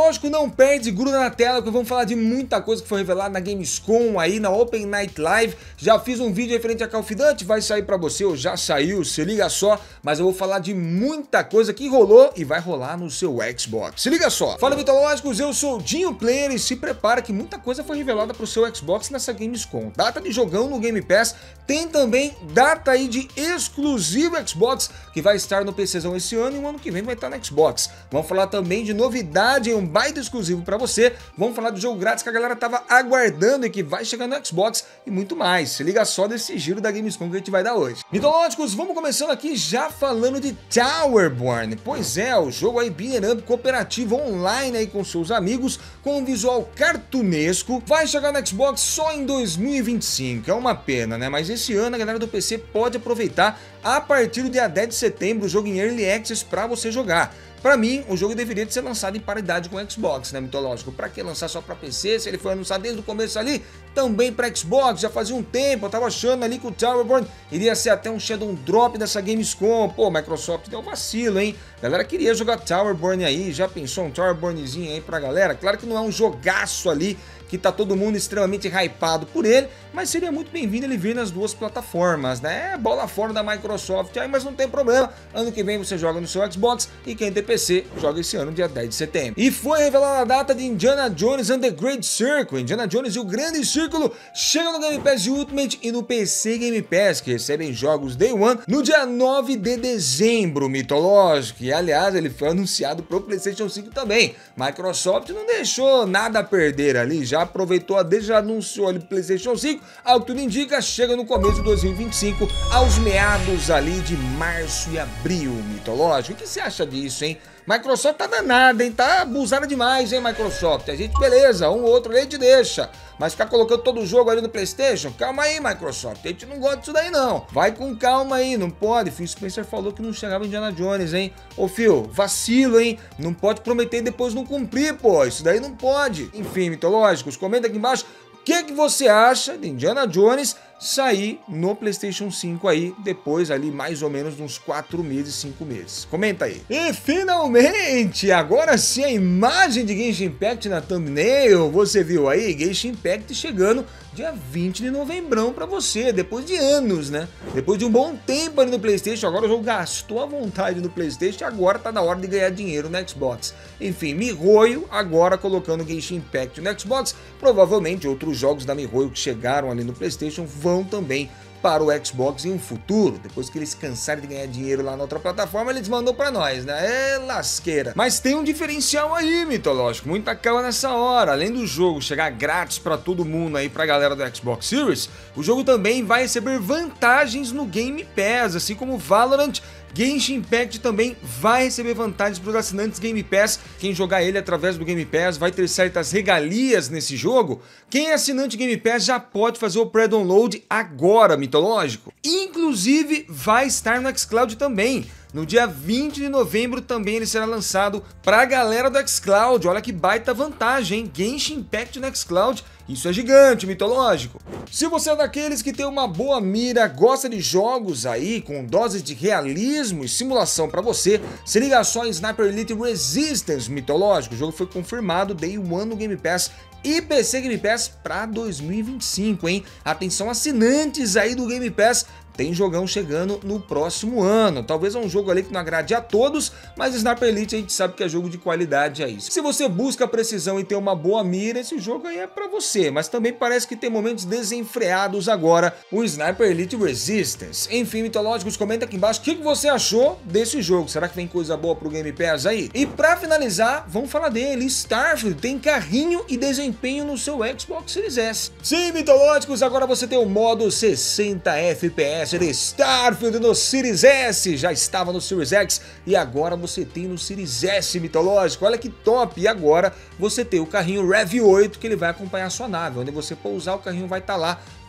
Mitológico, não perde, gruda na tela, que vamos falar de muita coisa que foi revelada na Gamescom aí, na Open Night Live. Já fiz um vídeo referente a Call of Duty, vai sair pra você, ou já saiu, se liga só. Mas eu vou falar de muita coisa que rolou e vai rolar no seu Xbox. Se liga só. Fala, Mitológicos, eu sou o Dinho Player e se prepara que muita coisa foi revelada pro seu Xbox nessa Gamescom. Data de jogão no Game Pass, tem também data aí de exclusivo Xbox, que vai estar no PCzão esse ano e o ano que vem vai estar no Xbox. Vamos falar também de novidade em um baita exclusivo para você. Vamos falar do jogo grátis que a galera tava aguardando e que vai chegar no Xbox e muito mais. Se liga só desse giro da Gamescom que a gente vai dar hoje. Mitológicos, vamos começando aqui já falando de Towerborn. Pois é, o jogo aí beat'em up cooperativo online aí com seus amigos, com um visual cartunesco, vai chegar no Xbox só em 2025. É uma pena, né? Mas esse ano a galera do PC pode aproveitar a partir do dia 10 de setembro o jogo em Early Access para você jogar. Pra mim, o jogo deveria ser lançado em paridade com o Xbox, né, Mitológico? Pra que lançar só pra PC, se ele foi anunciado desde o começo ali, também pra Xbox, já fazia um tempo, eu tava achando ali que o Towerborn iria ser até um Shadow Drop dessa Gamescom. Pô, Microsoft deu um vacilo, hein? A galera queria jogar Towerborn aí, já pensou um Towerbornzinho aí pra galera? Claro que não é um jogaço ali, que tá todo mundo extremamente hypado por ele, mas seria muito bem-vindo ele vir nas duas plataformas, né? É bola fora da Microsoft aí, mas não tem problema. Ano que vem você joga no seu Xbox e quem tem PC joga esse ano, dia 10 de setembro. E foi revelada a data de Indiana Jones and the Great Circle. Indiana Jones e o Grande Círculo chega no Game Pass Ultimate e no PC Game Pass, que recebem jogos Day One no dia 9 de dezembro, Mitológico. E aliás, ele foi anunciado pro PlayStation 5 também. Microsoft não deixou nada a perder ali, já aproveitou a deixa, já anunciou ali PlayStation 5, ao que tudo indica, chega no começo de 2025, aos meados ali de março e abril, Mitológico. O que você acha disso, hein? Microsoft tá danada, hein? Tá abusada demais, hein, Microsoft? A gente, beleza, um ou outro ali a gente deixa, mas ficar colocando todo o jogo ali no PlayStation? Calma aí, Microsoft, a gente não gosta disso daí não. Vai com calma aí, não pode. Phil Spencer falou que não chegava Indiana Jones, hein? Ô, Phil, vacilo, hein? Não pode prometer e depois não cumprir, pô. Isso daí não pode. Enfim, Mitológicos, comenta aqui embaixo o que você acha de Indiana Jones sair no PlayStation 5 aí, depois ali mais ou menos uns 4 meses, 5 meses. Comenta aí. E finalmente, agora sim a imagem de Genshin Impact na thumbnail. Você viu aí, Genshin Impact chegando dia 20 de novembro pra você, depois de anos, né? Depois de um bom tempo ali no PlayStation, agora o jogo gastou a vontade no PlayStation e agora tá na hora de ganhar dinheiro no Xbox. Enfim, MiHoYo agora colocando Genshin Impact no Xbox, provavelmente outros jogos da MiHoYo que chegaram ali no PlayStation vão também para o Xbox em um futuro, depois que eles cansarem de ganhar dinheiro lá na outra plataforma, eles mandam para nós, né? É lasqueira. Mas tem um diferencial aí, Mitológico, muita calma nessa hora. Além do jogo chegar grátis para todo mundo aí, pra galera do Xbox Series, o jogo também vai receber vantagens no Game Pass, assim como Valorant. Genshin Impact também vai receber vantagens para os assinantes Game Pass. Quem jogar ele através do Game Pass vai ter certas regalias nesse jogo. Quem é assinante Game Pass já pode fazer o pré-download agora, Mitológico. Inclusive vai estar no xCloud também. No dia 20 de novembro também ele será lançado para a galera do xCloud. Olha que baita vantagem, hein? Genshin Impact no xCloud. Isso é gigante, Mitológico. Se você é daqueles que tem uma boa mira, gosta de jogos aí com doses de realismo e simulação para você, se liga só em Sniper Elite Resistance, Mitológico. O jogo foi confirmado Day One no Game Pass e PC Game Pass para 2025, hein? Atenção, assinantes aí do Game Pass, tem jogão chegando no próximo ano. Talvez é um jogo ali que não agrade a todos, mas Sniper Elite a gente sabe que é jogo de qualidade aí. Se você busca precisão e ter uma boa mira, esse jogo aí é pra você. Mas também parece que tem momentos desenfreados agora o Sniper Elite Resistance. Enfim, Mitológicos, comenta aqui embaixo o que você achou desse jogo. Será que vem coisa boa pro Game Pass aí? E pra finalizar, vamos falar dele. Starfield tem carrinho e desempenho no seu Xbox Series S. Sim, Mitológicos, agora você tem o modo 60 FPS de Starfield no Series S, já estava no Series X e agora você tem no Series S, Mitológico. Olha que top! E agora você tem o carrinho Rev 8 que ele vai acompanhar a sua nave, onde você pousar o carrinho vai estar lá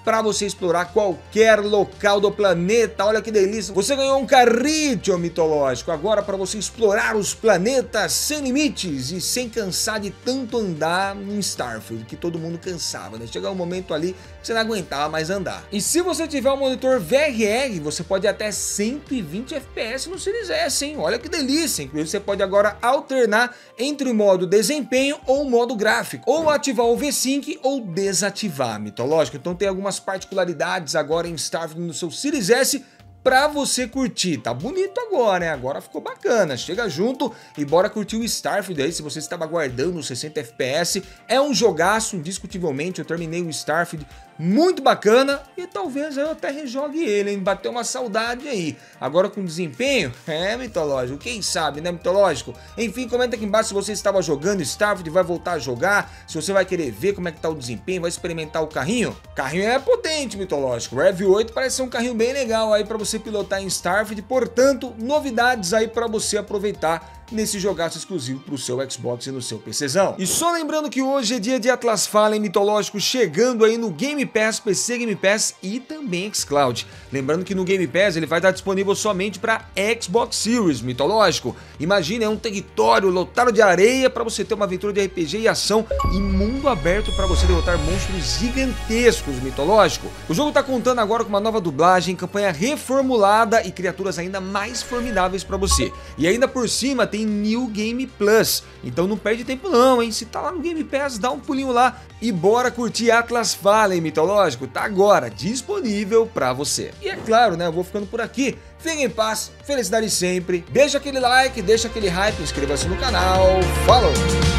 para você explorar qualquer local do planeta. Olha que delícia! Você ganhou um carrito mitológico agora para você explorar os planetas sem limites e sem cansar de tanto andar no Starfield, que todo mundo cansava, né? Chega um momento ali que você não aguentava mais andar. E se você tiver um monitor VRR, você pode ir até 120 FPS no Series S, hein? Olha que delícia! Inclusive você pode agora alternar entre o modo desempenho ou o modo gráfico, ou ativar o V-Sync ou desativar mitológico. Então tem algumas particularidades agora em Starfield no seu Series S pra você curtir. Tá bonito agora, né? Agora ficou bacana. Chega junto e bora curtir o Starfield aí. Se você estava aguardando os 60 FPS, é um jogaço, indiscutivelmente. Eu terminei o Starfield muito bacana e talvez eu até rejogue ele, hein? Bateu uma saudade aí. Agora com desempenho, mitológico. Quem sabe, né, mitológico? Enfim, comenta aqui embaixo se você estava jogando Starfield e vai voltar a jogar. Se você vai querer ver como é que tá o desempenho, vai experimentar o carrinho. O carrinho é potente, mitológico. O Rev 8 parece ser um carrinho bem legal aí para você pilotar em Starfield. Portanto, novidades aí para você aproveitar nesse jogaço exclusivo para o seu Xbox e no seu PCzão. E só lembrando que hoje é dia de Atlas Fallen mitológico chegando aí no Game Pass, PC Game Pass e também xCloud. Lembrando que no Game Pass ele vai estar disponível somente para Xbox Series mitológico. Imagine, é um território lotado de areia para você ter uma aventura de RPG e ação e mundo aberto para você derrotar monstros gigantescos mitológico. O jogo está contando agora com uma nova dublagem, campanha reformulada e criaturas ainda mais formidáveis para você. E ainda por cima tem New Game Plus, então não perde tempo não, hein? Se tá lá no Game Pass, dá um pulinho lá e bora curtir Atlas Fallen mitológico, tá agora disponível pra você. E é claro, né, eu vou ficando por aqui, fiquem em paz, felicidade sempre, deixa aquele like, deixa aquele hype, inscreva-se no canal, falou!